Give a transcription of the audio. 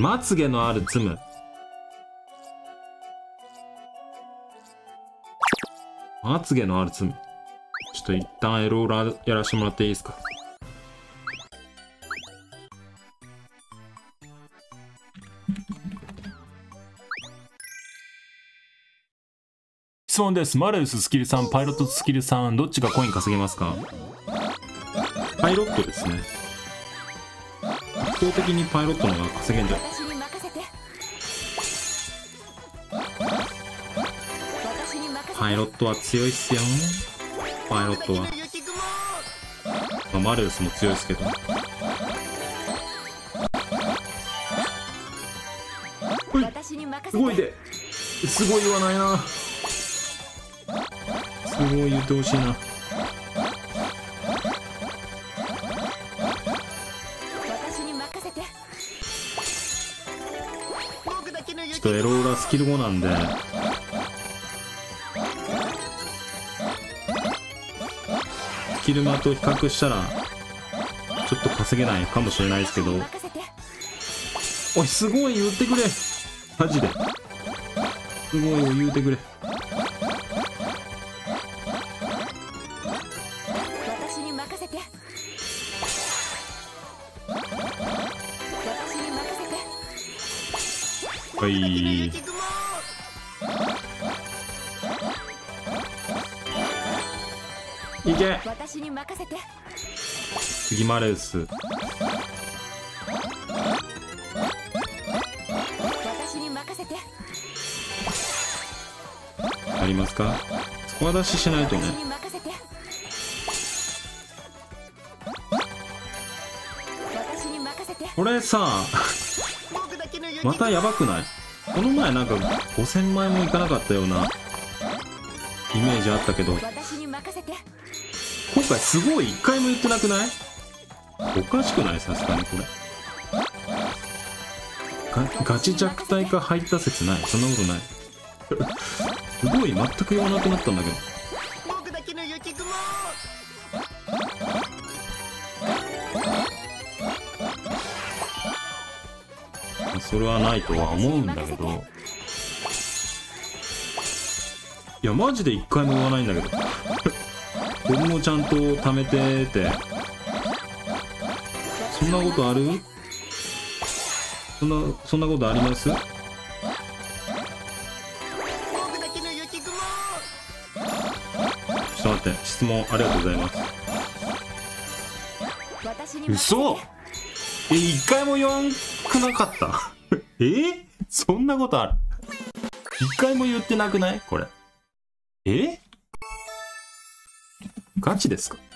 まつげのあるツム。まつげのあるツム。ちょっと一旦エローラやらせてもらっていいですか。質問です。マレウススキルさん、パイロットスキルさん、どっちがコイン稼げますか？パイロットですね。圧倒的にパイロットの方が稼げんじゃん。パイロットは強いっすよ。パイロットは。まあ、マレウスも強いっすけど。ほい、すごいで。すごい言わないな。すごい言ってほしいな。ちょっとエローラスキル5なんで、スキルマと比較したらちょっと稼げないかもしれないですけど、おい、すごい言ってくれ、マジで。すごいを言うてくれ。はい。いけ。次マレウス。ありますか？スコア出ししないとね。これさまたやばくない？この前なんか5000万円もいかなかったようなイメージあったけど、今回すごい1回も言ってなくない？おかしくない？さすがにこれガチ弱体化入った説ない？そんなことない。すごい全く言わなくなったんだけど。それはないとは思うんだけど、いやマジで一回も言わないんだけど。僕もちゃんと貯めてて、そんなことある？そんなことあります？ちょっと待って、質問ありがとうございます。嘘？一回も言わんくなかった？そんなことある？一回も言ってなくない？これ。ガチですか？